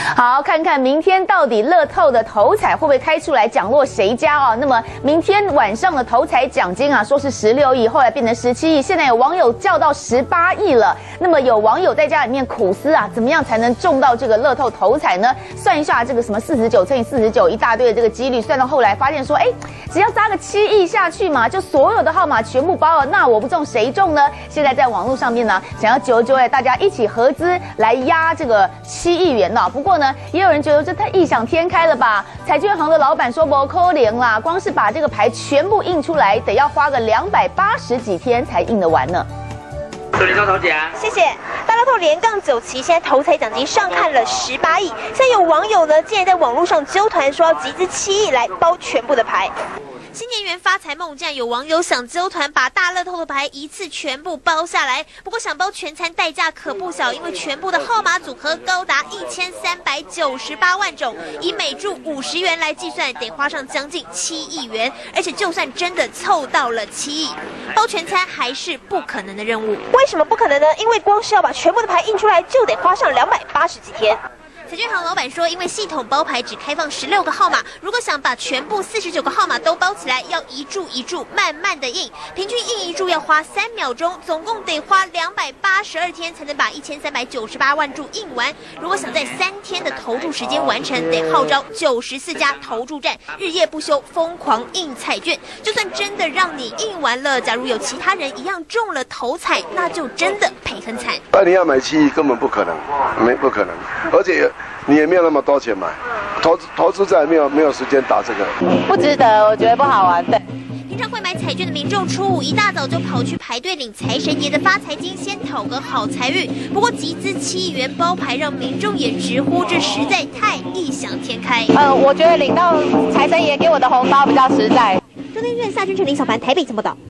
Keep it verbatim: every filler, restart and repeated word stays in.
好，看看明天到底乐透的头彩会不会开出来，奖落谁家哦？那么明天晚上的头彩奖金啊，说是十六亿，后来变成十七亿，现在有网友叫到十八亿了。那么有网友在家里面苦思啊，怎么样才能中到这个乐透头彩呢？算一下这个什么四十九乘以四十九，一大堆的这个几率，算到后来发现说，哎，只要扎个七亿下去嘛，就所有的号码全部包了，那我不中谁中呢？现在在网络上面呢，想要揪揪哎，大家一起合资来压这个七亿元呢。不过呢，也有人觉得这太异想天开了吧？彩券行的老板说不可能啦，光是把这个牌全部印出来，得要花个两百八十几天才印得完呢。 祝你中头奖， 谢谢。大乐透连杠九期，现在头彩奖金上看了十八亿，现在有网友呢，竟然在网络上揪团说要集资七亿来包全部的牌。新年元发财梦，竟然有网友想揪团把大乐透的牌一次全部包下来。不过想包全餐代价可不小，因为全部的号码组合高达一千三百九十八万种，以每注五十元来计算，得花上将近七亿元。而且就算真的凑到了七亿，包全餐还是不可能的任务。为什么不可能呢？因为光是要把全部的牌印出来，就得花上两百八十几天。彩券行老板说，因为系统包牌只开放十六个号码，如果想把全部四十九个号码都包起来，要一注一注慢慢的印，平均印一注要花三秒钟，总共得花两百八十二天才能把一千三百九十八万注印完。如果想在三天的投注时间完成，得号召九十四家投注站，日夜不休，疯狂印彩券。就算真的让你印完了，假如有其他人一样中了头彩，那就真的赔很惨。 那你要买七亿根本不可能，没不可能，而且你也没有那么多钱买，投资投资者也没有没有时间打这个， 不值得，我觉得不好玩。对， 平常会买彩券的民众，初五一大早就跑去排队领财神爷的发财金，先讨个好财运。不过集资七亿元包牌，让民众也直呼这实在太异想天开。 呃，我觉得领到财神爷给我的红包比较实在。 中天院夏君成、林小凡台北怎么报道？